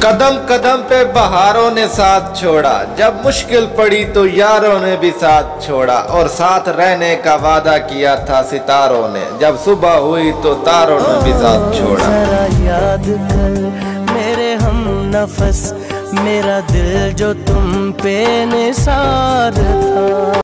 कदम कदम पे बहारों ने साथ छोड़ा, जब मुश्किल पड़ी तो यारों ने भी साथ छोड़ा। और साथ रहने का वादा किया था सितारों ने, जब सुबह हुई तो तारों ने भी साथ छोड़ा। जरा याद कर मेरे हम नफस, मेरा दिल जो तुम पे निसार था।